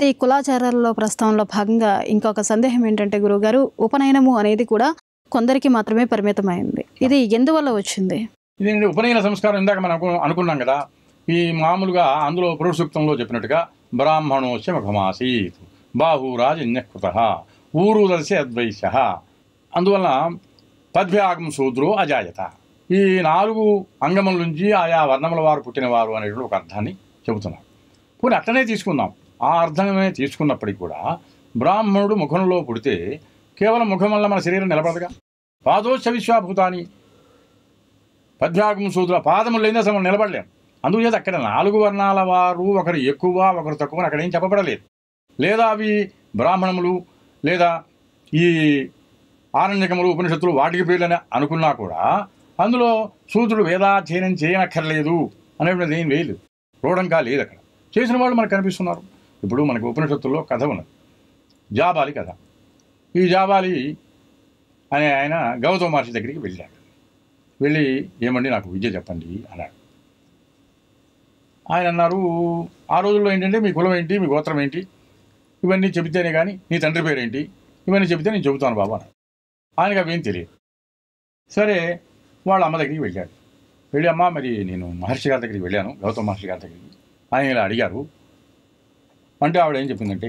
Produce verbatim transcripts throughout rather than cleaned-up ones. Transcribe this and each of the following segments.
అయితే ఈ కులాచారాల్లో ప్రస్తావనలో భాగంగా ఇంకొక సందేహం ఏంటంటే గురువుగారు, ఉపనయనము అనేది కూడా కొందరికి మాత్రమే పరిమితమైంది. ఇది ఎందువల్ల వచ్చింది? ఇది ఉపనయన సంస్కారం ఇందాక మనం అనుకున్నాం కదా, ఈ మామూలుగా అందులో పురుష సూక్తంలో చెప్పినట్టుగా బ్రాహ్మణోస్య ముఖమాసీత్ బాహురాజన్యకృత ఊరుదర్శి అద్వైశ్య, అందువలన పద్భ్యాగం శూద్రో అజాయత. ఈ నాలుగు అంగముల నుంచి ఆయా వర్ణముల వారు పుట్టినవారు అనేటువంటి ఒక అర్థాన్ని చెబుతున్నారు. పోనీ అట్లనే తీసుకుందాం. ఆ అర్థమే తీసుకున్నప్పటికీ కూడా బ్రాహ్మణుడు ముఖంలో పుడితే కేవలం ముఖం వల్ల మన శరీరం నిలబడదుగా. పాదోశ విశ్వాభూతాన్ని పద్భ్యాగం శూద్ర పాదములు లేని అసలు మనం నిలబడలేం. అందుచేత అక్కడ నాలుగు వర్ణాల వారు ఒకరు ఎక్కువ ఒకరు తక్కువ అక్కడ ఏం చెప్పబడలేదు. లేదా అవి బ్రాహ్మణములు లేదా ఈ ఆరణ్యకములు ఉపనిషత్తులు వాటికి పేర్లని అనుకున్నా కూడా అందులో శూద్రుడు వేదాధ్యయనం చేయనక్కర్లేదు అనేటువంటిది ఏం లేదు, రూఢంగా లేదు. అక్కడ చేసిన వాళ్ళు మనకు కనిపిస్తున్నారు. ఇప్పుడు మనకు ఉపనిషత్తుల్లో కథ ఉన్నది, జాబాలి కథ. ఈ జాబాలి అనే ఆయన గౌతమ మహర్షి దగ్గరికి వెళ్ళాడు. వెళ్ళి ఏమండి నాకు విద్య చెప్పండి అన్నాడు. ఆయన అన్నారు, ఆ రోజుల్లో ఏంటంటే మీ కులం ఏంటి, మీ గోత్రం ఏంటి, ఇవన్నీ చెబితేనే కానీ నీ తండ్రి పేరేంటి, ఇవన్నీ చెబితే నేను చెబుతాను బాబు అన్నాడు. ఆయనకు అవేం తెలియదు. సరే వాళ్ళ అమ్మ దగ్గరికి వెళ్ళాడు. వెళ్ళి అమ్మ మరి నేను మహర్షి గారి దగ్గరికి వెళ్ళాను, గౌతమ మహర్షి గారి దగ్గరికి. ఆయన ఇలా అడిగారు. అంటే ఆవిడ ఏం చెప్పిందంటే,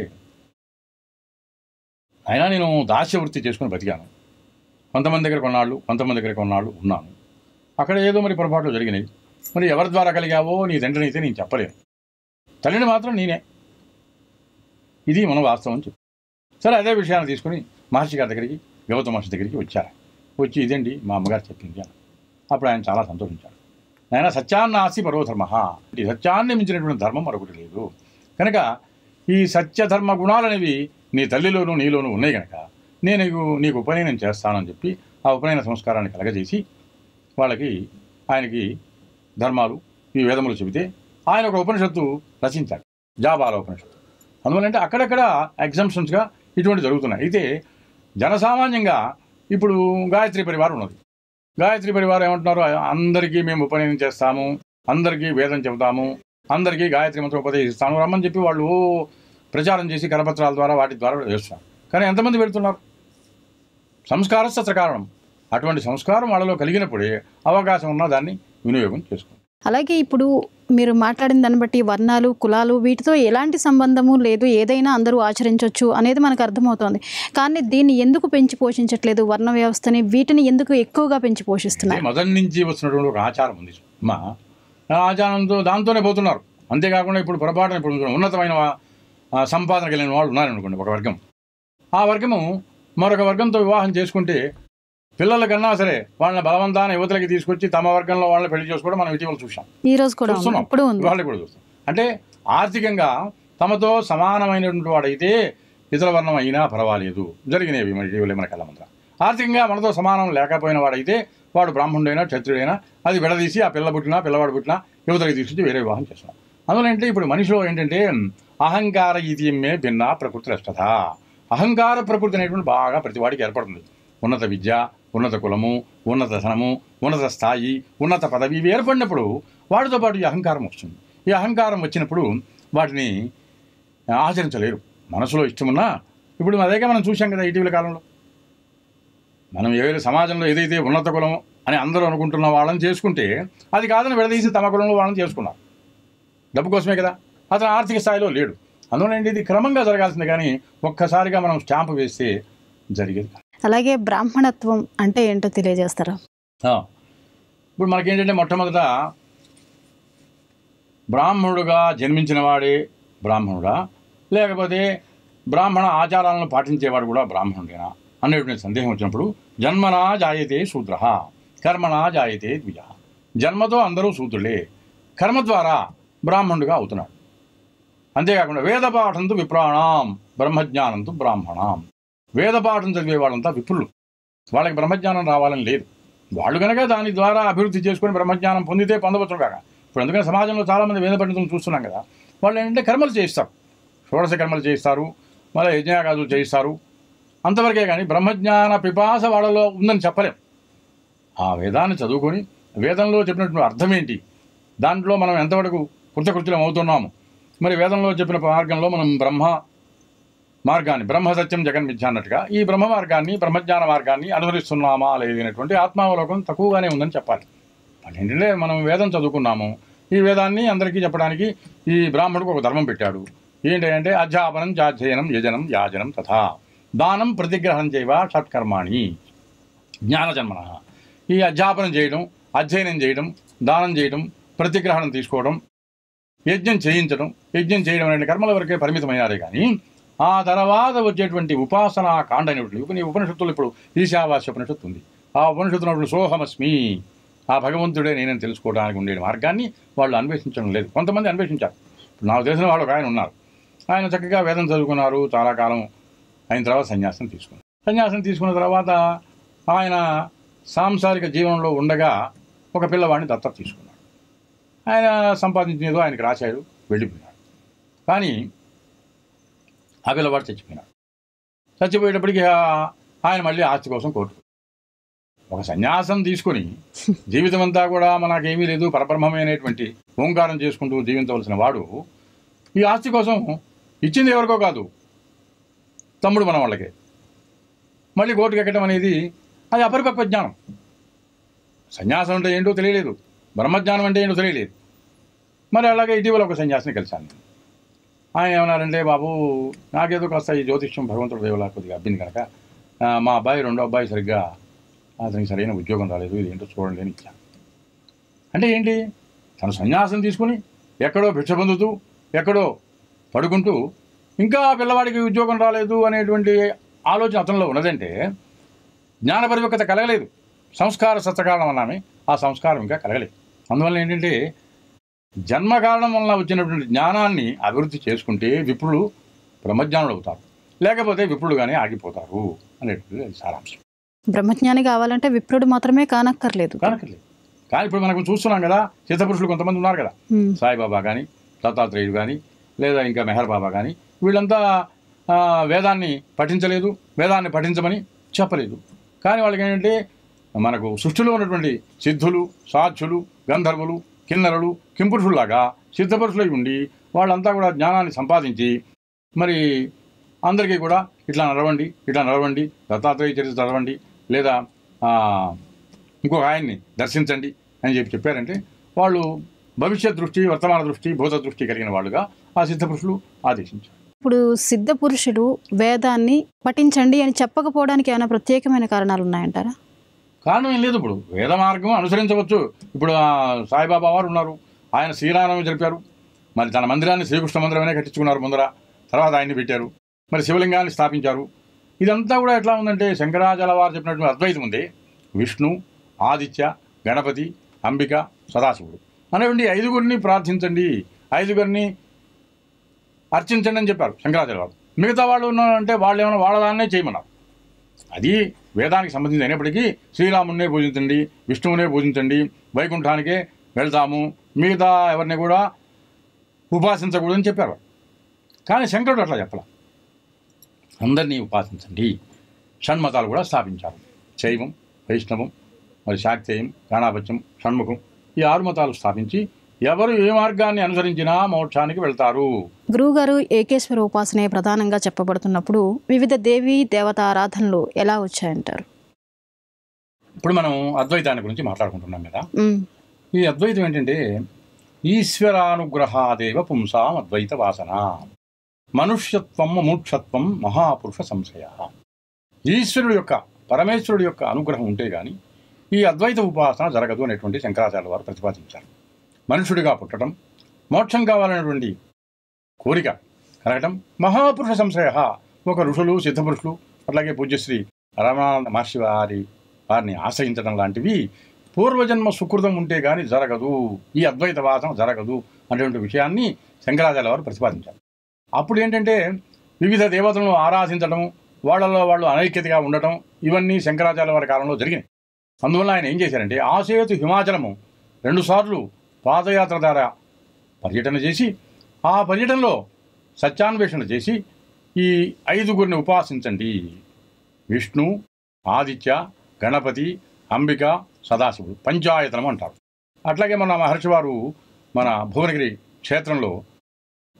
అయినా నేను దాస్య వృత్తి చేసుకుని బతికాను, కొంతమంది దగ్గర కొన్నాళ్ళు కొంతమంది దగ్గర కొన్నాళ్ళు ఉన్నాను. అక్కడ ఏదో మరి పొరపాట్లు జరిగినాయి. మరి ఎవరి ద్వారా కలిగావో నీ తండ్రిని అయితే నేను చెప్పలేను, తల్లిని మాత్రం నేనే. ఇది మన వాస్తవం చెప్పి సరే అదే విషయాన్ని తీసుకుని మహర్షి గారి దగ్గరికి గౌతమ మహర్షి దగ్గరికి వచ్చారు. వచ్చి ఇదండి మా అమ్మగారు చెప్పింది అని. అప్పుడు ఆయన చాలా సంతోషించాడు. ఆయన సత్యాన్నాసి పరోధర్మ, ఈ సత్యాన్ని మించినటువంటి ధర్మం మరొకటి లేదు కనుక ఈ సత్యధర్మ గుణాలనేవి నీ తల్లిలోనూ నీలోనూ ఉన్నాయి కనుక నేను నీకు నీకు ఉపనయనం చేస్తానని చెప్పి ఆ ఉపనయన సంస్కారాన్ని కలగజేసి వాళ్ళకి ఆయనకి ధర్మాలు ఈ వేదములు చెబితే ఆయన ఒక ఉపనిషత్తు రచించాడు, జాబాల ఉపనిషత్తు. అందువల్లంటే అక్కడక్కడ ఎగ్జంప్షన్స్గా ఇటువంటి జరుగుతున్నాయి. అయితే జనసామాన్యంగా ఇప్పుడు గాయత్రి పరివారం ఉన్నది. గాయత్రి పరివారం ఏమంటున్నారు, అందరికీ మేము ఉపనయనం చేస్తాము, అందరికీ వేదం చెబుతాము, అందరికీ గాయత్రి మంత్రం ఉపదేశిస్తాము రమ్మని చెప్పి వాళ్ళు ప్రచారం చేసి కరపత్రాల ద్వారా వాటి ద్వారా చేస్తున్నారు. కానీ ఎంతమంది వెళుతున్నారు? సంస్కారస్య కారణం. అటువంటి సంస్కారం వాళ్ళలో కలిగినప్పుడే అవకాశం ఉన్న దాన్ని వినియోగం చేసుకోండి. అలాగే ఇప్పుడు మీరు మాట్లాడిన దాన్ని బట్టి వర్ణాలు కులాలు వీటితో ఎలాంటి సంబంధము లేదు, ఏదైనా అందరూ ఆచరించవచ్చు అనేది మనకు అర్థమవుతోంది. కానీ దీన్ని ఎందుకు పెంచి పోషించట్లేదు, వర్ణ వ్యవస్థని వీటిని ఎందుకు ఎక్కువగా పెంచి పోషిస్తున్నారు? మొదటి నుంచి వస్తున్నటువంటి ఒక ఆచారం ఉంది మా ఆచారంతో దాంతోనే పోతున్నారు. అంతేకాకుండా ఇప్పుడు పొరపాటున ఇప్పుడు ఉన్నతమైన సంపాదన కలిగిన వాళ్ళు ఉన్నారనుకోండి ఒక వర్గం, ఆ వర్గము మరొక వర్గంతో వివాహం చేసుకుంటే పిల్లల కన్నా సరే వాళ్ళని బలవంతాన యువతలకి తీసుకొచ్చి తమ వర్గంలో వాళ్ళని పెళ్లి చేసుకోవడం మనం ఇటీవల చూసాం, ఈ రోజు కూడా చూస్తున్నాం, వాళ్ళకి కూడా చూస్తాం. అంటే ఆర్థికంగా తమతో సమానమైనటువంటి వాడైతే ఇతర వర్ణం అయినా పర్వాలేదు, జరిగినవి మన ఇటీవలే మన కళ్ళ ముందర. ఆర్థికంగా మనతో సమానం లేకపోయిన వాడైతే వాడు బ్రాహ్మణుడైనా క్షత్రుడైనా అది విడదీసి ఆ పిల్ల పుట్టినా పిల్లవాడు పుట్టినా యువతలకి తీసుకొచ్చి వేరే వివాహం చేస్తున్నాం. అందువల్ల ఇప్పుడు మనిషిలో ఏంటంటే అహంకార ఈతియమ్మే భిన్న ప్రకృతి రష్టత. అహంకార ప్రకృతి అనేటువంటి బాగా ప్రతివాడికి ఏర్పడుతుంది. ఉన్నత విద్య, ఉన్నత కులము, ఉన్నత ధనము, ఉన్నత స్థాయి, ఉన్నత పదవి ఇవి ఏర్పడినప్పుడు వాటితో పాటు ఈ అహంకారం వస్తుంది. ఈ అహంకారం వచ్చినప్పుడు వాటిని ఆచరించలేరు. మనసులో ఇష్టమున్నా ఇప్పుడు అదేగా మనం చూసాం కదా ఇటీవల కాలంలో. మనం ఏదైతే సమాజంలో ఏదైతే ఉన్నత కులం అని అందరూ అనుకుంటున్న వాళ్ళని చేసుకుంటే అది కాదని విడదీసి తమ కులంలో వాళ్ళని చేసుకున్నారు. డబ్బు కోసమే కదా, అతను ఆర్థిక స్థాయిలో లేడు. అందువల్ల ఇది క్రమంగా జరగాల్సింది కానీ ఒక్కసారిగా మనం స్టాంపు వేస్తే జరిగేది. అలాగే బ్రాహ్మణత్వం అంటే ఏంటో తెలియజేస్తారా? ఇప్పుడు మనకేంటంటే మొట్టమొదట బ్రాహ్మణుడుగా జన్మించిన వాడే బ్రాహ్మణుడా, లేకపోతే బ్రాహ్మణ ఆచారాలను పాటించేవాడు కూడా బ్రాహ్మణుడేనా అనేటువంటి సందేహం వచ్చినప్పుడు జన్మనా జాయతే శూద్ర కర్మనా జాయతే ద్విజ. జన్మతో అందరూ శూద్రులే, కర్మ ద్వారా బ్రాహ్మణుడుగా అవుతున్నాడు. అంతేకాకుండా వేదపాఠంతో విప్రాణం బ్రహ్మజ్ఞానంతో బ్రాహ్మణం. వేదపాఠం చదివే వాళ్ళంతా విప్రులు, వాళ్ళకి బ్రహ్మజ్ఞానం రావాలని లేదు. వాళ్ళు కనుక దాని ద్వారా అభివృద్ధి చేసుకొని బ్రహ్మజ్ఞానం పొందితే పొందవచ్చు కాక. ఇప్పుడు అందుకని సమాజంలో చాలామంది వేద పండితులను చూస్తున్నాం కదా, వాళ్ళు ఏంటంటే కర్మలు చేయిస్తారు, షోడశ కర్మలు చేయిస్తారు, మళ్ళీ యజ్ఞాగాదులు చేయిస్తారు, అంతవరకే కానీ బ్రహ్మజ్ఞాన పిపాస వాళ్ళలో ఉందని చెప్పలేం. ఆ వేదాన్ని చదువుకొని వేదంలో చెప్పినటువంటి అర్థం ఏంటి, దాంట్లో మనం ఎంతవరకు కృతకృత్యం అవుతున్నాము, మరి వేదంలో చెప్పిన మార్గంలో మనం బ్రహ్మ మార్గాన్ని, బ్రహ్మ సత్యం జగన్ మిథ్య అన్నట్టుగా ఈ బ్రహ్మ మార్గాన్ని, బ్రహ్మజ్ఞాన మార్గాన్ని అనుసరిస్తున్నామా లేదనేటువంటి ఆత్మావలోకం తక్కువగానే ఉందని చెప్పాలి. అంటే ఏంటంటే మనం వేదం చదువుకున్నాము, ఈ వేదాన్ని అందరికీ చెప్పడానికి ఈ బ్రాహ్మణుడికి ఒక ధర్మం పెట్టాడు. ఏంటంటే అధ్యాపనం చాధ్యయనం యజనం యాజనం తథా దానం ప్రతిగ్రహణం చేయవా షట్కర్మాణి జ్ఞానజన్మన. ఈ అధ్యాపనం చేయడం, అధ్యయనం చేయడం, దానం చేయడం, ప్రతిగ్రహణం తీసుకోవడం, యజ్ఞం చేయించడం, యజ్ఞం చేయడం అనే కర్మల వరకే పరిమితమయ్యారే కానీ ఆ తర్వాత వచ్చేటువంటి ఉపాసనా కాండ అనేటువంటి ఉపనిషత్తులు, ఇప్పుడు ఈశావాస్య ఉపనిషత్తు ఉంది, ఆ ఉపనిషత్తున్నటువంటి సోహమస్మి, ఆ భగవంతుడే నేనని తెలుసుకోవడానికి ఉండే మార్గాన్ని వాళ్ళు అన్వేషించడం లేదు. కొంతమంది అన్వేషించారు. ఇప్పుడు నాకు తెలిసిన వాళ్ళు ఒక ఆయన ఉన్నారు, ఆయన చక్కగా వేదం చదువుకున్నారు, చాలా కాలం అయిన తర్వాత సన్యాసం తీసుకున్నారు. సన్యాసం తీసుకున్న తర్వాత ఆయన సాంసారిక జీవనంలో ఉండగా ఒక పిల్లవాడిని దత్తత తీసుకున్నాడు. ఆయన సంపాదించినదో ఆయనకు రాశాడు, వెళ్ళిపోయినాడు. కానీ ఆ పిల్లవాడు చచ్చిపోయినాడు. చచ్చిపోయేటప్పటికి ఆయన మళ్ళీ ఆస్తి కోసం కోర్టు. ఒక సన్యాసం తీసుకొని జీవితం అంతా కూడా మనకేమీ లేదు, పరబ్రహ్మమే అనేటువంటి ఓంకారం చేసుకుంటూ జీవించవలసిన వాడు ఈ ఆస్తి కోసం ఇచ్చింది ఎవరికో కాదు, తమ్ముడు మన వాళ్ళకే, మళ్ళీ కోర్టుకు ఎక్కడం అనేది అది అపరిపక్వ జ్ఞానం. సన్యాసం అంటే ఏంటో తెలియలేదు, బ్రహ్మజ్ఞానం అంటే ఏంటో తెలియలేదు. మరి అలాగే ఇటీవల ఒక సన్యాసిని కలిశాను నేను. ఆయన ఏమన్నారంటే, బాబు నాకేదో కాస్త ఈ జ్యోతిష్యం భగవంతుడు దేవులా కొద్దిగా అబ్బింది కనుక మా అబ్బాయి రెండో అబ్బాయి సరిగ్గా అతనికి సరైన ఉద్యోగం రాలేదు, ఇది ఏంటో చూడండి అని ఇచ్చాను. అంటే ఏంటి, తను సన్యాసం తీసుకుని ఎక్కడో భిక్ష పొందుతూ ఎక్కడో పడుకుంటూ ఇంకా పిల్లవాడికి ఉద్యోగం రాలేదు అనేటువంటి ఆలోచన అతనిలో ఉన్నదంటే జ్ఞాన పరిపక్వత కలగలేదు. సంస్కార సత్కారణం అన్నామే, ఆ సంస్కారం ఇంకా కలగలేదు. అందువల్ల ఏంటంటే జన్మ కారణం వలన వచ్చినటువంటి జ్ఞానాన్ని అభివృద్ధి చేసుకుంటే విప్రులు బ్రహ్మజ్ఞానులు అవుతారు, లేకపోతే విప్రులుగానే ఆగిపోతారు అనేటువంటిది సారాంశం. బ్రహ్మజ్ఞాని కావాలంటే విప్రుడు మాత్రమే కానక్కర్లేదు కానక్కర్లేదు. కానీ ఇప్పుడు మనకు చూస్తున్నాం కదా, సిద్ధపురుషులు కొంతమంది ఉన్నారు కదా, సాయిబాబా కానీ, దత్తాత్రేయుడు కానీ, లేదా ఇంకా మెహర్ బాబా కానీ, వీళ్ళంతా వేదాన్ని పఠించలేదు, వేదాన్ని పఠించమని చెప్పలేదు. కానీ వాళ్ళకి ఏంటంటే మనకు సృష్టిలో ఉన్నటువంటి సిద్ధులు, సాధ్యులు, గంధర్వులు, కిన్నరులు, కింపురుషుల్లాగా సిద్ధపురుషులై ఉండి వాళ్ళంతా కూడా జ్ఞానాన్ని సంపాదించి మరి అందరికీ కూడా ఇట్లా నడవండి, ఇట్లా నడవండి, దత్తాత్రేయ చరిత్ర చదవండి, లేదా ఇంకొక ఆయన్ని దర్శించండి అని చెప్పి చెప్పారంటే వాళ్ళు భవిష్యత్ దృష్టి, వర్తమాన దృష్టి, భూత దృష్టి కలిగిన వాళ్ళుగా ఆ సిద్ధపురుషులు ఆదేశించారు. ఇప్పుడు సిద్ధ పురుషుడు వేదాన్ని పఠించండి అని చెప్పకపోవడానికి ఏమైనా ప్రత్యేకమైన కారణాలు ఉన్నాయంటారా? కారణం ఏం లేదు. ఇప్పుడు వేద మార్గం అనుసరించవచ్చు. ఇప్పుడు సాయిబాబా వారు ఉన్నారు, ఆయన శ్రీరామనవమి జరిపారు, మరి తన మందిరాన్ని శ్రీకృష్ణ మందిరమనే కట్టించుకున్నారు ముందర, తర్వాత ఆయన్ని పెట్టారు, మరి శివలింగాన్ని స్థాపించారు. ఇదంతా కూడా ఎట్లా ఉందంటే శంకరాచార్య వారు చెప్పినటువంటి అద్వైతం ఉంది. విష్ణు, ఆదిత్య, గణపతి, అంబిక, సదాశివుడు అనేటువంటి ఐదుగురిని ప్రార్థించండి, ఐదుగురిని అర్చించండి అని చెప్పారు శంకరాచార్య వారు. మిగతా వాళ్ళు ఉన్నారంటే వాళ్ళు ఏమైనా వాళ్ళదాన్నే చేయమన్నారు. అది వేదానికి సంబంధించి అయినప్పటికీ శ్రీరామునే పూజించండి, విష్ణువునే పూజించండి, వైకుంఠానికే వెళ్తాము, మిగతా ఎవరిని కూడా ఉపాసించకూడదని చెప్పారు. కానీ శంకరుడు అట్లా చెప్పాల, అందరినీ ఉపాసించండి. షణ్మతాలు కూడా స్థాపించారు, శైవం, వైష్ణవం, మరి శాక్తేయం, గాణాపత్యం, షణ్ముఖం, ఈ ఆరు మతాలు స్థాపించి ఎవరు ఏ మార్గాన్ని అనుసరించినా మోక్షానికి వెళ్తారు. గురువుగారు, ఏకేశ్వర ఉపాసనే ప్రధానంగా చెప్పబడుతున్నప్పుడు వివిధ దేవీ దేవత ఆరాధనలు ఎలా వచ్చాయంటారు? ఇప్పుడు మనం అద్వైతాన్ని గురించి మాట్లాడుకుంటున్నాం కదా. ఈ అద్వైతం ఏంటంటే ఈశ్వరానుగ్రహాదేవ పుంసాం అద్వైత వాసన, మనుష్యత్వం మోక్షత్వం మహాపురుష సంశయ. ఈశ్వరుడు యొక్క, పరమేశ్వరుడు యొక్క అనుగ్రహం ఉంటే గాని ఈ అద్వైత ఉపాసన జరగదు అనేటువంటి శంకరాచార్య వారు ప్రతిపాదించారు. మనుషుడిగా పుట్టడం, మోక్షం కావాలనేటువంటి కోరిక కలగటం, మహాపురుష సంశయ, ఒక ఋషులు, సిద్ధపురుషులు, అట్లాగే పూజ్యశ్రీ రమణ మహర్షి వారి వారిని ఆశ్రయించడం లాంటివి పూర్వజన్మ సుకృతం ఉంటే గాని జరగదు, ఈ అద్వైత వాసన జరగదు అనేటువంటి విషయాన్ని శంకరాచార్య వారు ప్రతిపాదించారు. అప్పుడు ఏంటంటే వివిధ దేవతలను ఆరాధించడం, వాళ్ళలో వాళ్ళు అనైక్యతగా ఉండటం, ఇవన్నీ శంకరాచార్య వారి కాలంలో జరిగినాయి. అందువల్ల ఆయన ఏం చేశారంటే ఆసేతు హిమాచలము రెండుసార్లు పాదయాత్ర ద్వారా పర్యటన చేసి ఆ పర్యటనలో సత్యాన్వేషణ చేసి ఈ ఐదుగురిని ఉపాసించండి, విష్ణు, ఆదిత్య, గణపతి, అంబిక, సదాశివుడు, పంచాయతనం అంటారు. అట్లాగే మన మహర్షి వారు మన భువనగిరి క్షేత్రంలో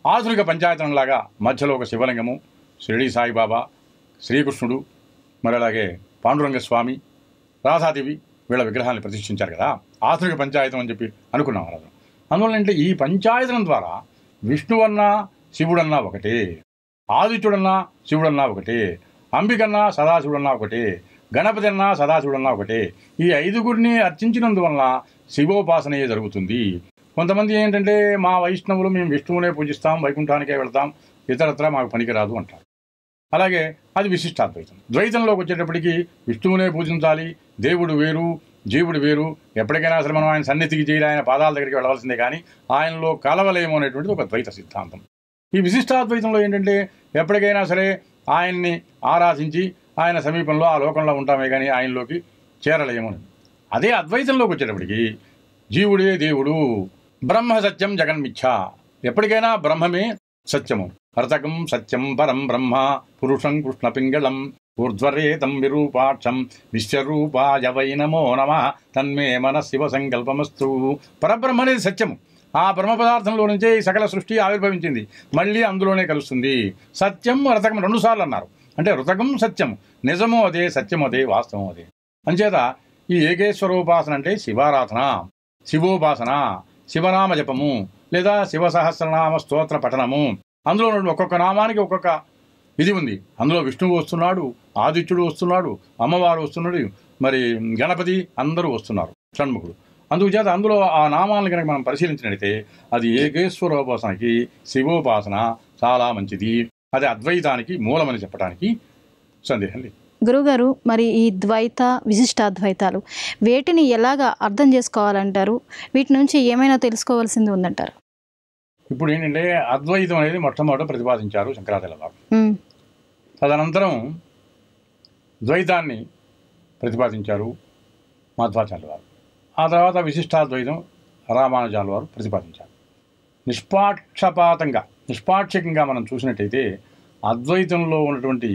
ఆధునిక పంచాయతనంలాగా మధ్యలో ఒక శివలింగము, షిరిడి సాయిబాబా, శ్రీకృష్ణుడు, మరి అలాగే పాండురంగ స్వామి, రాధాదేవి వీళ్ళ విగ్రహాన్ని ప్రతిష్ఠించారు కదా, ఆధునిక పంచాయతం అని చెప్పి అనుకున్నాం రాజు. అందువల్ల అంటే ఈ పంచాయతనం ద్వారా విష్ణువన్నా శివుడన్నా ఒకటే, ఆదిత్యుడన్నా శివుడన్నా ఒకటే, అంబికన్నా సదాశివుడన్నా ఒకటే, గణపతి అన్నా సదాశివుడన్నా ఒకటే. ఈ ఐదుగురిని అర్చించినందువలన శివోపాసనయే జరుగుతుంది. కొంతమంది ఏంటంటే మా వైష్ణవులు మేము విష్ణువునే పూజిస్తాం, వైకుంఠానికే వెళ్తాం, ఇతరత్ర మాకు పనికిరాదు అంటారు. అలాగే అది విశిష్టాద్వైతం. ద్వైతంలోకి వచ్చేటప్పటికి విష్ణువునే పూజించాలి, దేవుడు వేరు జీవుడు వేరు, ఎప్పటికైనా అసలు మనం ఆయన సన్నిధికి చేయాలి, ఆయన పాదాల దగ్గరికి వెళ్ళవలసిందే, కానీ ఆయనలో కలవలేము అనేటువంటిది ఒక ద్వైత సిద్ధాంతం. ఈ విశిష్టాద్వైతంలో ఏంటంటే ఎప్పటికైనా సరే ఆయన్ని ఆరాధించి ఆయన సమీపంలో ఆ లోకంలో ఉంటామే కానీ ఆయనలోకి చేరలేము. అదే అద్వైతంలోకి వచ్చేటప్పటికి జీవుడే దేవుడు, బ్రహ్మ సత్యం జగన్మిథ్య, ఎప్పటికైనా బ్రహ్మమే సత్యము, హర్తకం సత్యం పరం బ్రహ్మ పురుషం కృష్ణ పింగళం ఊర్ధ్వరేతం విరూపాక్షం విశ్వరూపాయ వై నమో నమః తన్మే మన శివ సంకల్పమస్తు. పరబ్రహ్మ అనేది సత్యము. ఆ బ్రహ్మ పదార్థంలో నుంచే ఈ సకల సృష్టి ఆవిర్భవించింది, మళ్ళీ అందులోనే కలుస్తుంది. సత్యం రతకం రెండు సార్లు అన్నారు. అంటే రుతకం సత్యం, నిజము అదే, సత్యం అదే, వాస్తవం అదే. అంచేత ఈ ఏకేశ్వరోపాసన అంటే శివారాధన, శివోపాసన, శివనామ జపము లేదా శివ సహస్రనామ స్తోత్ర పఠనము. అందులో ఒక్కొక్క నామానికి ఒక్కొక్క ఇది ఉంది. అందులో విష్ణువు వస్తున్నాడు, ఆదిత్యుడు వస్తున్నాడు, అమ్మవారు వస్తున్నాడు, మరి గణపతి అందరూ వస్తున్నారు, షణ్ముఖుడు. అందుచేత అందులో ఆ నామాలను కనుక మనం పరిశీలించినట్లయితే అది ఏకేశ్వరోపాసనకి శివోపాసన చాలా మంచిది. అది అద్వైతానికి మూలమని చెప్పడానికి సందేహం లేదు. గురుగారు, మరి ఈ ద్వైత విశిష్టాద్వైతాలు వేటిని ఎలాగా అర్థం చేసుకోవాలంటారు? వీటి నుంచి ఏమైనా తెలుసుకోవాల్సింది ఉందంటారు? ఇప్పుడు ఏంటంటే అద్వైతం అనేది మొట్టమొదట ప్రతిపాదించారు శంకరాచార్య వారు. తదనంతరం ద్వైతాన్ని ప్రతిపాదించారు మధ్వాచార్యుల వారు. ఆ తర్వాత విశిష్టాద్వైతం రామానుజాల వారు ప్రతిపాదించారు. నిష్పాక్షపాతంగా నిష్పాక్షికంగా మనం చూసినట్టయితే అద్వైతంలో ఉన్నటువంటి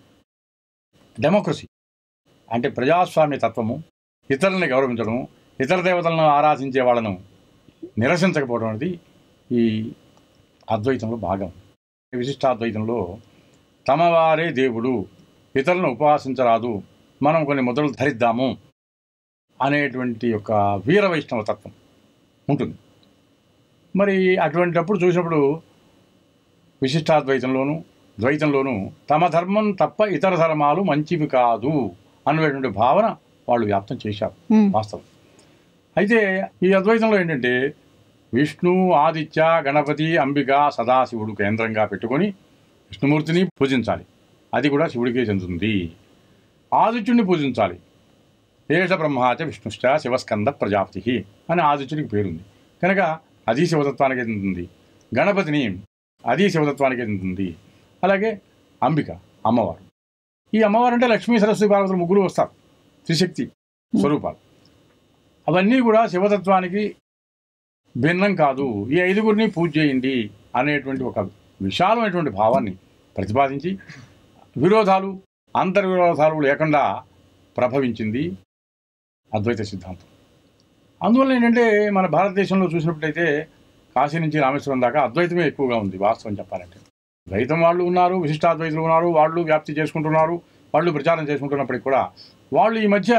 డెమోక్రసీ అంటే ప్రజాస్వామ్య తత్వము, ఇతరులని గౌరవించడము, ఇతర దేవతలను ఆరాధించే వాళ్ళను నిరసించకపోవడం అనేది ఈ అద్వైతంలో భాగం. విశిష్టాద్వైతంలో తమవారే దేవుడు, ఇతరులను ఉపాసించరాదు, మనం కొన్ని ముద్రలు ధరిద్దాము అనేటువంటి యొక్క వీర వైష్ణవ తత్వం ఉంటుంది. మరి అటువంటిప్పుడు చూసినప్పుడు విశిష్టాద్వైతంలోనూ ద్వైతంలోనూ తమ ధర్మం తప్ప ఇతర ధర్మాలు మంచివి కాదు అనేటువంటి భావన వాళ్ళు వ్యాప్తం చేశారు వాస్తవం. అయితే ఈ అద్వైతంలో ఏంటంటే విష్ణు, ఆదిత్య, గణపతి, అంబిక, సదాశివుడు కేంద్రంగా పెట్టుకొని విష్ణుమూర్తిని పూజించాలి, అది కూడా శివుడికే చెందుతుంది. ఆదిత్యుడిని పూజించాలి, ఏష బ్రహ్మాచ విష్ణుశ్చ శివస్కంద ప్రజాపతి అని ఆదిత్యుడికి పేరుంది కనుక అది శివతత్వానికి చెందుతుంది. గణపతిని అది శివతత్వానికి చెందుతుంది. అలాగే అంబిక అమ్మవారు, ఈ అమ్మవారు అంటే లక్ష్మీ సరస్వతి పార్వతులు ముగ్గురు వస్తారు, త్రిశక్తి స్వరూపాలు. అవన్నీ కూడా శివతత్వానికి భిన్నం కాదు, ఈ ఐదుగురిని పూజ చేయండి అనేటువంటి ఒక విశాలమైనటువంటి భావాన్ని ప్రతిపాదించి విరోధాలు అంతర్విరోధాలు లేకుండా ప్రభవించింది అద్వైత సిద్ధాంతం. అందువల్ల ఏంటంటే మన భారతదేశంలో చూసినప్పుడైతే కాశీ నుంచి రామేశ్వరం దాకా అద్వైతమే ఎక్కువగా ఉంది వాస్తవం చెప్పాలంటే. ద్వైతం వాళ్ళు ఉన్నారు, విశిష్టాద్వైతులు ఉన్నారు, వాళ్ళు వ్యాప్తి చేసుకుంటున్నారు, వాళ్ళు ప్రచారం చేసుకుంటున్నప్పటికీ కూడా వాళ్ళు ఈ మధ్య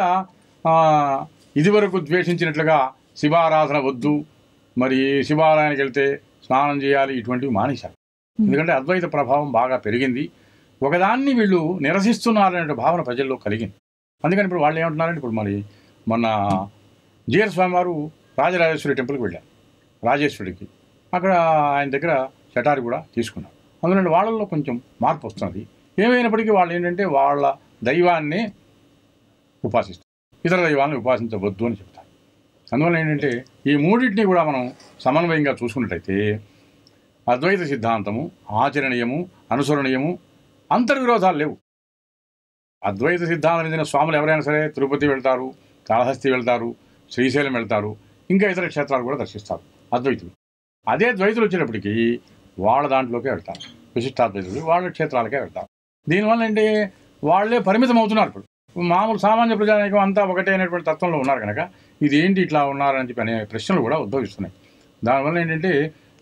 ఇదివరకు ద్వేషించినట్లుగా శివారాధన వద్దు, మరి శివాలయానికి వెళ్తే స్నానం చేయాలి, ఇటువంటివి మానేశారు. ఎందుకంటే అద్వైత ప్రభావం బాగా పెరిగింది, ఒకదాన్ని వీళ్ళు నిరసిస్తున్నారనే భావన ప్రజల్లో కలిగింది. అందుకని ఇప్పుడు వాళ్ళు ఏమంటున్నారంటే, ఇప్పుడు మరి మొన్న జిఆర్ స్వామి వారు రాజరాజేశ్వరి టెంపుల్కి వెళ్ళారు, రాజేశ్వరికి. అక్కడ ఆయన దగ్గర చటారి కూడా తీసుకున్నారు. అందులో వాళ్ళల్లో కొంచెం మార్పు వస్తుంది. ఏమైనప్పటికీ వాళ్ళు ఏంటంటే వాళ్ళ దైవాన్ని ఉపాసిస్తారు, ఇతర దైవాన్ని ఉపాసించవద్దు అని చెప్తారు. అందువల్ల ఏంటంటే ఈ మూడింటిని కూడా మనం సమన్వయంగా చూసుకున్నట్టయితే అద్వైత సిద్ధాంతము ఆచరణీయము, అనుసరణీయము, అంతర్విరోధాలు లేవు. అద్వైత సిద్ధాంతం చెందిన స్వాములు ఎవరైనా సరే తిరుపతి వెళ్తారు, కాళహస్తి వెళ్తారు, శ్రీశైలం వెళ్తారు, ఇంకా ఇతర క్షేత్రాలు కూడా దర్శిస్తారు అద్వైతులు. అదే ద్వైతులు వచ్చేటప్పటికీ వాళ్ళ దాంట్లోకే వెళ్తారు, విశిష్టాద్వైతులు వాళ్ళ క్షేత్రాలకే వెళ్తారు. దీనివల్ల ఏంటి వాళ్ళే పరిమితం అవుతున్నారు. ఇప్పుడు మామూలు సామాన్య ప్రజానికం అంతా ఒకటే అనేటువంటి తత్వంలో ఉన్నారు కనుక ఇది ఏంటి ఇట్లా ఉన్నారని చెప్పి అనే ప్రశ్నలు కూడా ఉద్భవిస్తున్నాయి. దానివల్ల ఏంటంటే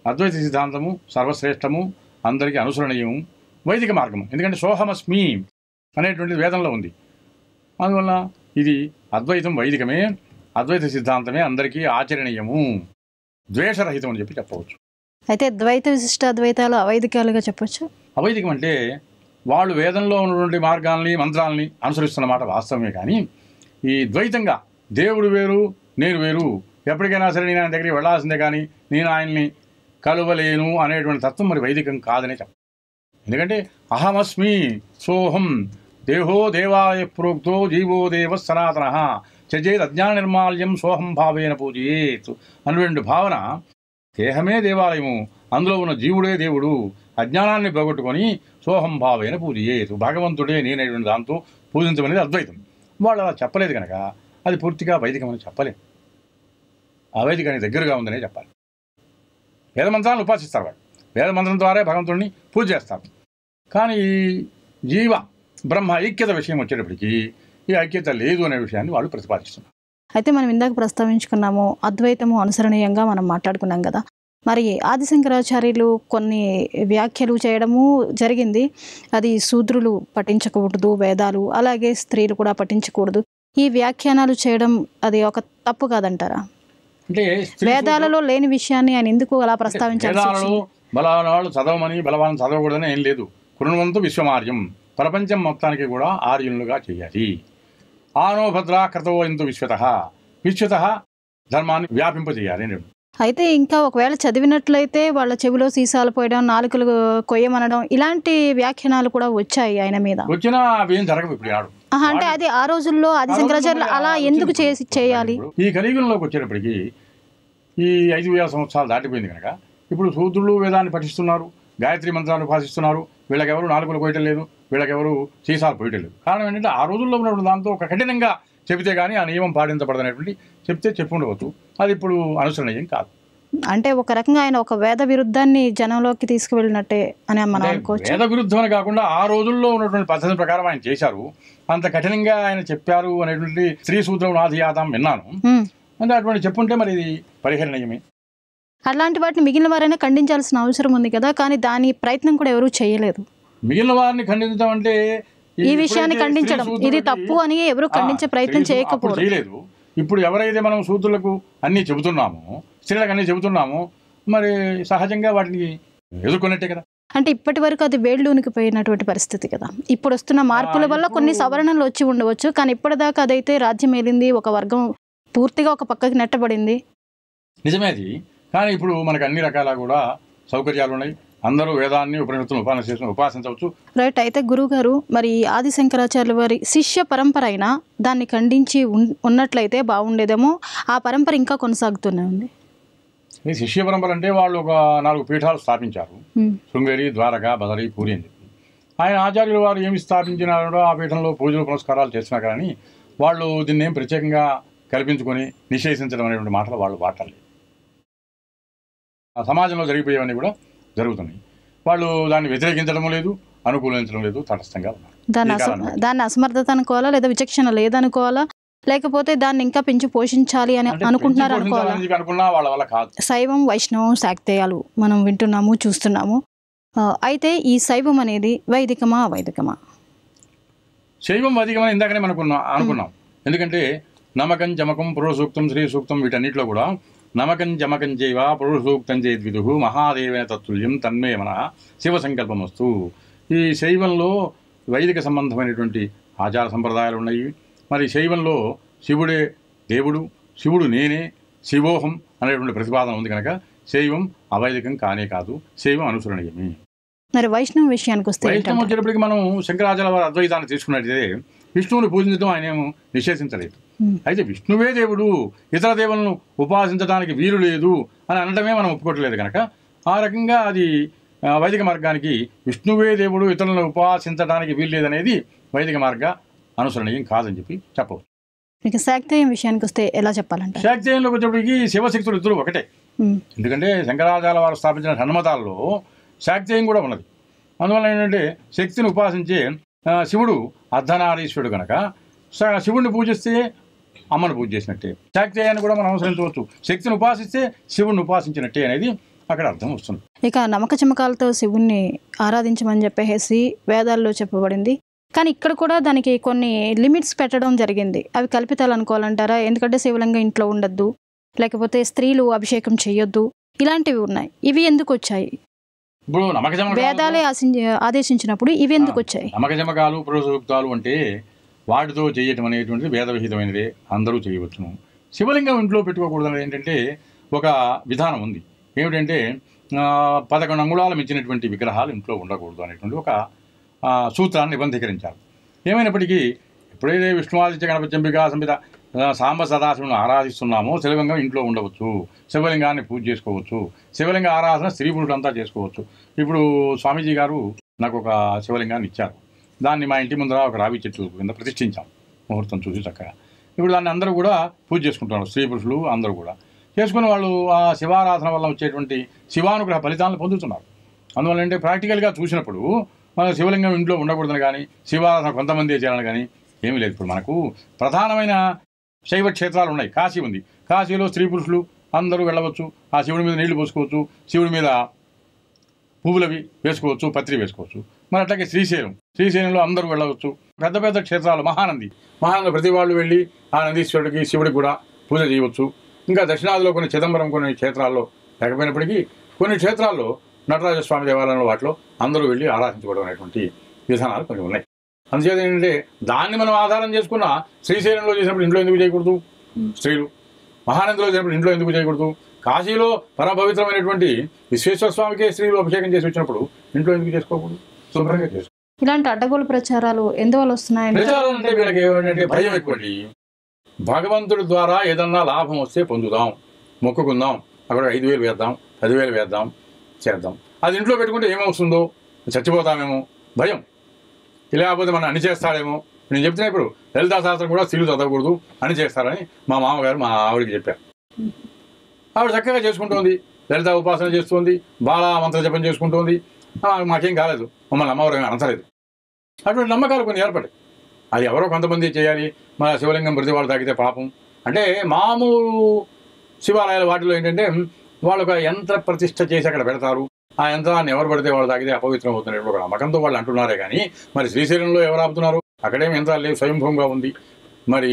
అద్వైత సిద్ధాంతము సర్వశ్రేష్టము, అందరికీ అనుసరణీయము, వైదిక మార్గము. ఎందుకంటే సోహమస్మి అనేటువంటిది వేదంలో ఉంది. అందువల్ల ఇది అద్వైతం వైదికమే, అద్వైత సిద్ధాంతమే అందరికీ ఆచరణీయము, ద్వేషరహితం అని చెప్పి చెప్పవచ్చు. అయితే ద్వైత విశిష్ట అద్వైతాలు అవైదికాలుగా చెప్పొచ్చు. అవైదికం అంటే వాళ్ళు వేదంలో ఉన్నటువంటి మార్గాల్ని మంత్రాలని అనుసరిస్తున్నమాట వాస్తవమే. కానీ ఈ ద్వైతంగా దేవుడు వేరు నేను వేరు, ఎప్పటికైనా సరే నేను ఆయన దగ్గరికి వెళ్ళాల్సిందే కానీ నేను ఆయన్ని కలవలేను అనేటువంటి తత్వం మరి వైదికం కాదనే చెప్ప. ఎందుకంటే అహమస్మి సోహం దేహో దేవాయ ప్రోక్తో జీవో దేవ సనాతన చజేత్ అజ్ఞాన నిర్మాల్యం సోహం భావేన పూజయేత్ అన్నటువంటి భావన, దేహమే దేవాలయము, అందులో ఉన్న జీవుడే దేవుడు, అజ్ఞానాన్ని పోగొట్టుకొని సోహం భావేన పూజయేత్, భగవంతుడే నేనేటువంటి దాంతో పూజించమనేది అద్వైతం. వాళ్ళు అలా చెప్పలేదు కనుక అది పూర్తిగా వైదికం అని చెప్పలేదు, అవైదికానికి దగ్గరగా ఉందనే చెప్పాలి. వేదమంత్రాలను ఉపాసిస్తారు, వాళ్ళు వేదమంత్రం ద్వారా భగవంతుడిని పూజ చేస్తారు. కానీ జీవ బ్రహ్మ ఐక్యత విషయం వచ్చేటప్పటికి ఈ ఐక్యత లేదు అనే విషయాన్ని వాళ్ళు ప్రతిపాదిస్తున్నారు. అయితే మనం ఇందాక ప్రస్తావించుకున్నాము అద్వైతము అనుసరణీయంగా మనం మాట్లాడుకున్నాం కదా. మరి ఆదిశంకరాచార్యులు కొన్ని వ్యాఖ్యలు చేయడము జరిగింది. అది శూద్రులు పఠించకూడదు వేదాలు, అలాగే స్త్రీలు కూడా పఠించకూడదు. ఈ వ్యాఖ్యానాలు చేయడం అది ఒక తప్పు కాదంటారా? అంటే వేదాలలో లేని విషయాన్ని ఆయన ఎందుకు అలా ప్రస్తావించారు? వేదాలలో బలవాళ్ళు చదవమని బలవాళ్ళని చదవకూడదని ఏం లేదు. కృణవంతు విశ్వమార్యం, ప్రపంచం మొత్తానికి కూడా ఆర్యులుగా చేయాలి. ఆనోభద్ర కృతోయంతు విశ్వత, విశ్వత ధర్మాన్ని వ్యాపింపజేయాలి. అయితే ఇంకా ఒకవేళ చదివినట్లయితే వాళ్ళ చెవిలో సీసాలు పోయడం, నాలుకలు కొయ్యమనడం, ఇలాంటి వ్యాఖ్యానాలు కూడా వచ్చాయి ఆయన మీద. వచ్చినా అవి ఏం జరగవు ఇప్పుడు ఆడు. అంటే అది ఆ రోజుల్లో ఆదిశంకరాచార్యులు అలా ఎందుకు చేసి చేయాలి? ఈ కలియుగంలోకి వచ్చేటప్పటికి ఈ ఐదు వేల సంవత్సరాలు దాటిపోయింది కనుక ఇప్పుడు శూద్రులు వేదాన్ని పఠిస్తున్నారు, గాయత్రి మంత్రాన్ని ఉపాసిస్తున్నారు. వీళ్ళకెవరు నాలుగులు పోయటం లేదు, వీళ్ళకెవరు సీసాలు పోయటం లేదు. కారణం ఏంటంటే ఆ రోజుల్లో ఉన్నటువంటి దాంతో ఒక కఠినంగా చెబితే కానీ ఆ నియమం పాటించబడదనేటువంటి చెప్తే చెప్పుండవచ్చు. అది ఇప్పుడు అనుసరణీయం కాదు. అంటే ఒక రకంగా ఆయన ఒక వేద విరుద్ధాన్ని జనంలోకి తీసుకువెళ్ళినట్టే అని మనం అనుకోవచ్చు. వేద విరుద్ధం అని కాకుండా ఆ రోజుల్లో ఉన్నటువంటి పద్ధతి ప్రకారం ఆయన చేశారు. అంత కఠినంగా ఆయన చెప్పారు అనేటువంటి స్త్రీ సూత్రం నాధియాతం విన్నాను. అంటే అటువంటి చెప్పుంటే మరి ఇది పరిహరణీయమే. అలాంటి వాటిని మిగిలిన వారైనా ఖండించాల్సిన అవసరం ఉంది కదా, కానీ దాని ప్రయత్నం కూడా ఎవరూ చేయలేదు. మిగిలిన వారిని ఖండించడం అంటే ఈ విషయాన్ని ఖండించడం ఇది తప్పు అని ఎవరు ఖండించే ప్రయత్నం చేయకపోవడం చేయలేదు. ఇప్పుడు ఎవరైతే మనం సూత్రులకు అన్నీ చెబుతున్నామో, స్త్రీలకు అన్నీ చెబుతున్నామో, మరి సహజంగా వాటిని ఎదుర్కొన్నట్టే కదా. అంటే ఇప్పటి వరకు అది వేళ్ళూనికి పోయినటువంటి పరిస్థితి కదా. ఇప్పుడు వస్తున్న మార్పుల వల్ల కొన్ని సవరణలు వచ్చి ఉండవచ్చు, కానీ ఇప్పటిదాకా అదైతే రాజ్యం ఏలింది, ఒక వర్గం పూర్తిగా ఒక పక్కకి నెట్టబడింది. నిజమే అది. కానీ ఇప్పుడు మనకు అన్ని రకాల కూడా సౌకర్యాలు ఉన్నాయి. అందరూ వేదాన్ని ఉపనిషత్తులను ఉపాసన ఉపాసించవచ్చు. రైట్. అయితే గురువు గారు, మరి ఆది శంకరాచార్యుల వారి శిష్య పరంపర అయినా దాన్ని ఖండించి ఉన్నట్లయితే బాగుండేదేమో. ఆ పరంపర ఇంకా కొనసాగుతూనే ఉంది. ఈ శిష్య పరంపర అంటే వాళ్ళు ఒక నాలుగు పీఠాలు స్థాపించారు, శృంగేరి, ద్వారక, బదరి, పూరి అని చెప్పి. ఆయన ఆచార్యుల వారు ఏమి స్థాపించినారో ఆ పీఠంలో పూజలు పునస్కారాలు చేస్తున్నారు. కానీ వాళ్ళు దీన్ని ఏం ప్రత్యేకంగా కల్పించుకొని నిషేధించడం అనేటువంటి మాటలు వాళ్ళు వాడలేదు. సమాజంలో జరిగిపోయేవన్నీ కూడా జరుగుతున్నాయి. వాళ్ళు దాన్ని వ్యతిరేకించడం లేదు, అనుకూలించడం లేదు, తటస్థంగా ఉన్నారు. దాన్ని దాన్ని అసమర్థత అనుకోవాలా, లేదా విచక్షణ లేదనుకోవాలా, లేకపోతే దాన్ని ఇంకా పెంచి పోషించాలి అని అనుకుంటున్నారు అనుకోవాలా? అనుకున్నా వాళ్ళ వల్ల కాదు. శైవం, వైష్ణవం, శాక్తేయాలు మనం వింటున్నాము, చూస్తున్నాము. అయితే ఈ శైవం అనేది వైదికమా అవైదికమా? శైవం వైదికమని ఇందాకనే మనకున్నా అనుకున్నాం. ఎందుకంటే నమకం, చమకం, పురుష సూక్తం, శ్రీ సూక్తం వీటన్నిటిలో కూడా నమకం చమకం చేయవ పురుష సూక్తం చేద్విదు మహాదేవైన తత్తుల్యం తన్మే మన శివ సంకల్పమస్తు. ఈ శైవంలో వైదిక సంబంధమైనటువంటి ఆచార సంప్రదాయాలు ఉన్నాయి. మరి శైవంలో శివుడే దేవుడు, శివుడు నేనే, శివోహం అనేటువంటి ప్రతిపాదన ఉంది కనుక శైవం అవైదికం కానే కాదు, శైవం అనుసరణీయమే. మరి వైష్ణవ విషయానికి వస్తే వైష్ణవం వచ్చేటప్పటికి మనం శంకరాచార్య వారి అద్వైతాన్ని తీసుకున్నట్లయితే విష్ణువుని పూజించడం ఆయన ఏమో నిషేధించలేదు. అయితే విష్ణువే దేవుడు, ఇతర దేవులను ఉపాసించడానికి వీలు లేదు అని అనడమే మనం ఒప్పుకోవట్లేదు కనుక ఆ రకంగా అది వైదిక మార్గానికి విష్ణువే దేవుడు, ఇతరులను ఉపాసించడానికి వీలు లేదనేది వైదిక మార్గ అనుసరణీయం కాదని చెప్పి చెప్పవచ్చు. మీకు శాక్తేయం విషయానికి వస్తే ఎలా చెప్పాలంటే, శాక్తేయంలోకి వచ్చేప్పటికి శివశక్తులు ఇద్దరు ఒకటే. ఎందుకంటే శంకరాచార్య వారు స్థాపించిన హనుమతాల్లో శాక్తేయం కూడా ఉన్నది. అందువల్ల ఏంటంటే శక్తిని ఉపాసించే శివుడు అర్ధనారీశ్వరుడు కనుక శివుడిని పూజిస్తే అమ్మను పూజ చేసినట్టే, శాక్తేయాన్ని కూడా మనం అనుసరించవచ్చు. శక్తిని ఉపాసిస్తే శివుడిని ఉపాసించినట్టే అనేది అక్కడ అర్థం వస్తుంది. ఇక నమ్మక చమకాలతో శివుణ్ణి ఆరాధించమని చెప్పేసి వేదాల్లో చెప్పబడింది. కానీ ఇక్కడ కూడా దానికి కొన్ని లిమిట్స్ పెట్టడం జరిగింది. అవి కల్పితాలు అనుకోవాలంటారా? ఎందుకంటే శివలింగం ఇంట్లో ఉండద్దు, లేకపోతే స్త్రీలు అభిషేకం చేయొద్దు, ఇలాంటివి ఉన్నాయి. ఇవి ఎందుకు వచ్చాయి? ఇప్పుడు నమ్మక వేదాలే ఆదేశించినప్పుడు ఇవి ఎందుకు వచ్చాయి? నమ్మక జమకాలు పురుషసూక్తాలు అంటే వాటితో చేయటం అనేటువంటిది వేద విహితమైనదే, అందరూ చేయవచ్చును. శివలింగం ఇంట్లో పెట్టుకోకూడదు అనేది ఏంటంటే ఒక విధానం ఉంది. ఏమిటంటే పదకొండు అంగుళాలు మించినటువంటి విగ్రహాలు ఇంట్లో ఉండకూడదు అనేటువంటి ఒక సూత్రాన్ని నిబంధీకరించారు. ఏమైనప్పటికీ ఎప్పుడైతే విష్ణువాదిత్య గణపతి చంపికా సంహిత సాంబ సదాశివుని ఆరాధిస్తున్నామో శివలింగం ఇంట్లో ఉండవచ్చు, శివలింగాన్ని పూజ చేసుకోవచ్చు, శివలింగ ఆరాధన స్త్రీ పురుషులంతా చేసుకోవచ్చు. ఇప్పుడు స్వామీజీ గారు నాకు ఒక శివలింగాన్ని ఇచ్చారు. దాన్ని మా ఇంటి ముందర ఒక రావి చెట్టు కింద ప్రతిష్ఠించాం, ముహూర్తం చూసి చక్కగా. ఇప్పుడు దాన్ని అందరూ కూడా పూజ చేసుకుంటున్నారు, స్త్రీ పురుషులు అందరూ కూడా చేసుకుని వాళ్ళు ఆ శివారాధన వల్ల వచ్చేటువంటి శివానుగ్రహ ఫలితాలను పొందుతున్నారు. అందువల్ల అంటే ప్రాక్టికల్గా చూసినప్పుడు మన శివలింగం ఇంట్లో ఉండకూడదని కానీ శివారాధన కొంతమంది చేయాలని కానీ ఏమీ లేదు. ఇప్పుడు మనకు ప్రధానమైన శైవ క్షేత్రాలు ఉన్నాయి. కాశీ ఉంది, కాశీలో స్త్రీ పురుషులు అందరూ వెళ్ళవచ్చు, ఆ శివుడి మీద నీళ్లు పోసుకోవచ్చు, శివుడి మీద పువ్వులవి వేసుకోవచ్చు, పత్రి వేసుకోవచ్చు. మరి అట్లాగే శ్రీశైలం, శ్రీశైలంలో అందరూ వెళ్ళవచ్చు. పెద్ద పెద్ద క్షేత్రాలు మహానంది, మహానంది ప్రతి వాళ్ళు వెళ్ళి ఆ నందీశ్వరుడికి శివుడికి కూడా పూజ చేయవచ్చు. ఇంకా దక్షిణాదిలో కొన్ని చిదంబరం కొన్ని క్షేత్రాల్లో లేకపోయినప్పటికీ కొన్ని క్షేత్రాల్లో నటరాజస్వామి దేవాలయంలో వాటిలో అందరూ వెళ్ళి ఆరాధించుకోవడం అనేటువంటి విధానాలు కొన్ని ఉన్నాయి. అందుచేత ఏంటంటే దాన్ని మనం ఆధారం చేసుకున్న శ్రీశైలంలో చేసినప్పుడు ఇంట్లో ఎందుకు చేయకూడదు స్త్రీలు, మహానందిలో చేసినప్పుడు ఇంట్లో ఎందుకు చేయకూడదు, కాశీలో పరపవిత్రమైనటువంటి విశ్వేశ్వర స్వామికే స్త్రీలు అభిషేకం చేసి వచ్చినప్పుడు ఇంట్లో ఎందుకు చేసుకోకూడదు, శుభ్రంగా చేసుకో. ఇలాంటి అడ్డగోలు ప్రచారాలు ఎందువల్ల వస్తున్నాయి? ప్రచారాలు అంటే వీళ్ళకి ఏమంటే భయం ఎక్కువండి. భగవంతుడి ద్వారా ఏదన్నా లాభం వస్తే పొందుదాం, మొక్కుకుందాం, అక్కడ ఐదు వేలు వేద్దాం, పదివేలు వేద్దాం, చేద్దాం. అది ఇంట్లో పెట్టుకుంటే ఏమవుతుందో, చచ్చిపోతామేమో భయం, లేకపోతే మనం అన్ని చేస్తాడేమో. నేను చెప్తున్నా ఇప్పుడు లలితా శాస్త్రం కూడా స్త్రీలు చదవకూడదు అని చేస్తారని మా మామగారు మా ఆవిడికి చెప్పారు. ఆవిడ చక్కగా చేసుకుంటుంది, లలిత ఉపాసన చేస్తుంది, బాలా మంత్ర జపం చేసుకుంటుంది, మాకేం కాలేదు, మమ్మల్ని అమ్మవారు అనసలేదు. అటువంటి నమ్మకాలు కొన్ని ఏర్పడాయి. అది ఎవరో కొంతమంది చేయాలి, మన శివలింగం ప్రతి వాళ్ళు తాగితే పాపం అంటే మామూలు శివాలయాల వాటిలో ఏంటంటే వాళ్ళు ఒక యంత్ర ప్రతిష్ఠ చేసి అక్కడ పెడతారు. ఆ యంత్రాన్ని ఎవరు పడితే వాళ్ళు తాగితే అపవిత్రం అవుతున్నట్టు ఒక నమ్మకంతో వాళ్ళు అంటున్నారే కానీ మరి శ్రీశైలంలో ఎవరు ఆపుతున్నారు? అక్కడేం యంత్రాలు లేవు, స్వయంభూగా ఉంది. మరి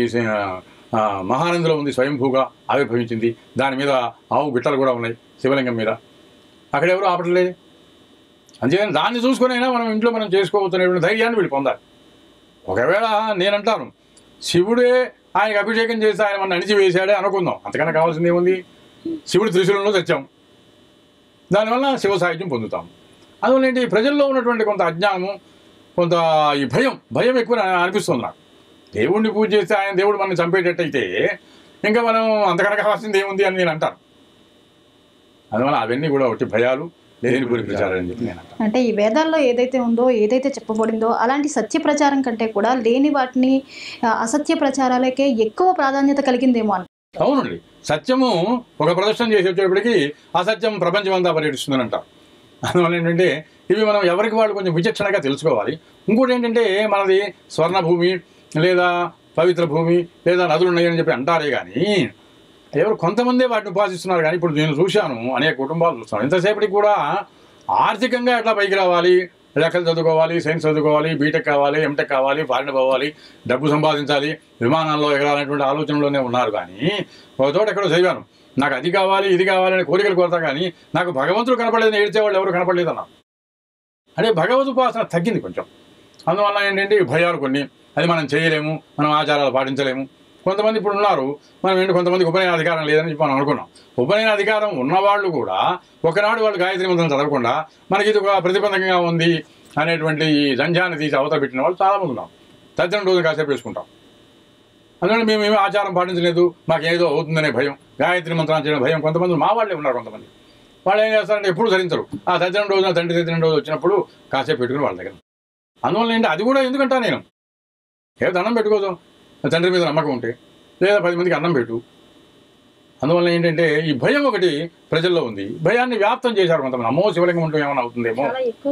మహానందిలో ఉంది, స్వయంభూగా ఆవిర్భవించింది. దాని మీద ఆవు గిట్టలు కూడా ఉన్నాయి శివలింగం మీద, అక్కడ ఎవరు ఆపట్లేదు. అంతేగాని దాన్ని చూసుకొని అయినా మనం ఇంట్లో మనం చేసుకోవచ్చునేటువంటి ధైర్యాన్ని వీళ్ళు పొందాలి. ఒకవేళ నేనంటాను శివుడే ఆయనకు అభిషేకం చేసి ఆయన మన అణిచి వేశాడే అనుకుందాం, అంతకన్నా కావాల్సింది ఏముంది? శివుడు త్రిశూలంలో తెచ్చాం, దానివల్ల శివ సాహిత్యం పొందుతాం. అందువల్ల ఏంటి ప్రజల్లో ఉన్నటువంటి కొంత అజ్ఞానము, కొంత ఈ భయం భయం ఎక్కువ అనిపిస్తుంది నాకు. దేవుడిని పూజ చేస్తే ఆయన దేవుడు మనం చంపేటట్టయితే ఇంకా మనం అంతకన్నా కావాల్సింది ఏముంది అని నేను అంటాను. అందువల్ల అవన్నీ కూడా ఒకటి భయాలు, లేనిపోని ప్రచారం అని చెప్పి నేను అంటాను. అంటే ఈ వేదాల్లో ఏదైతే ఉందో, ఏదైతే చెప్పబడిందో అలాంటి సత్య ప్రచారం కంటే కూడా లేని వాటిని అసత్య ప్రచారాలకే ఎక్కువ ప్రాధాన్యత కలిగిందేమో అని. అవునండి, సత్యము ఒక ప్రదర్శన చేసి వచ్చేటప్పటికి అసత్యం ప్రపంచం అంతా పర్యటిస్తుందని అంటాం. అందువల్ల ఏంటంటే ఇవి మనం ఎవరికి వాళ్ళు కొంచెం విచక్షణగా తెలుసుకోవాలి. ఇంకోటి ఏంటంటే మనది స్వర్ణభూమి లేదా పవిత్ర భూమి లేదా నదులు ఉన్నాయని చెప్పి అంటారే కానీ ఎవరు కొంతమందే వాటిని ఉపాసిస్తున్నారు. కానీ ఇప్పుడు నేను చూశాను, అనేక కుటుంబాలు చూస్తాను, ఇంతసేపటికి కూడా ఆర్థికంగా ఎట్లా పైకి రావాలి, లెక్కలు చదువుకోవాలి, సైన్స్ చదువుకోవాలి, బీటెక్ కావాలి, ఎంటెక్ కావాలి, ఫారిన్ పోవాలి, డబ్బు సంపాదించాలి, విమానాల్లో ఎగరాలనేటువంటి ఆలోచనలోనే ఉన్నారు. కానీ ఒక చోట ఎక్కడో చదివాను, నాకు అది కావాలి ఇది కావాలని కోరికలు కోరతా కానీ నాకు భగవంతుడు కనపడలేదని ఏడ్చేవాళ్ళు ఎవరు కనపడలేదన్నా. అంటే భగవద్ ఉపాసన తగ్గింది కొంచెం. అందువల్ల ఏంటంటే భయాలు కొన్ని, అది మనం చేయలేము, మనం ఆచారాలు పాటించలేము. కొంతమంది ఇప్పుడు ఉన్నారు, మనం ఏంటి కొంతమందికి ఉపనయన అధికారం లేదని చెప్పి మనం అనుకున్నాం. ఉపనయన అధికారం ఉన్నవాళ్ళు కూడా ఒకనాడు వాళ్ళు గాయత్రి మంత్రం చదవకుండా మనకి ఇది ఒక ప్రతిబంధకంగా ఉంది అనేటువంటి ఈ జంజాన్ని తీసి అవతల పెట్టిన వాళ్ళు చాలామంది ఉన్నాం. తద్దిన రోజు కాసేపు వేసుకుంటాం. అందువల్ల మేము ఏమీ ఆచారం పాటించలేదు, మాకు ఏదో అవుతుందనే భయం, గాయత్రి మంత్రం చేయడం భయం. కొంతమంది మా వాళ్ళే ఉన్నారు. కొంతమంది వాళ్ళు ఏం చేస్తారంటే ఎప్పుడు ధరించరు, ఆ తద్దిన రోజున తండ్రి తద్దిన రోజు వచ్చినప్పుడు కాసేపు పెట్టుకుని వాళ్ళ దగ్గర. అందువల్ల ఏంటి అది కూడా ఎందుకంటా నేను ఏదో దండం పెట్టుకోదు, తండ్రి మీద నమ్మకం ఉంటే, లేదా పది మందికి అన్నం పెట్టు. అందువల్ల ఏంటంటే ఈ భయం ఒకటి ప్రజల్లో ఉంది. భయాన్ని వ్యాప్తం చేశారు కొంతమంది. అమ్మో శివలింగం ఉంటే ఏమైనా అవుతుందేమో.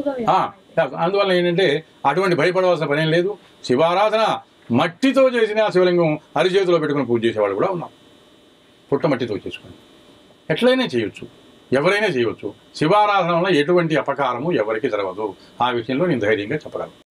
అందువల్ల ఏంటంటే అటువంటి భయపడవలసిన పనేం లేదు. శివారాధన మట్టితో చేసిన శివలింగం అరిచేతిలో పెట్టుకుని పూజ చేసేవాళ్ళు కూడా ఉన్నారు. పుట్ట మట్టితో చేసుకుని ఎట్లయినా చేయొచ్చు. ఎవరైనా చేయవచ్చు. శివారాధన వల్ల ఎటువంటి అపకారము ఎవరికి జరగదు. ఆ విషయంలో నేను ధైర్యంగా చెప్పగలను.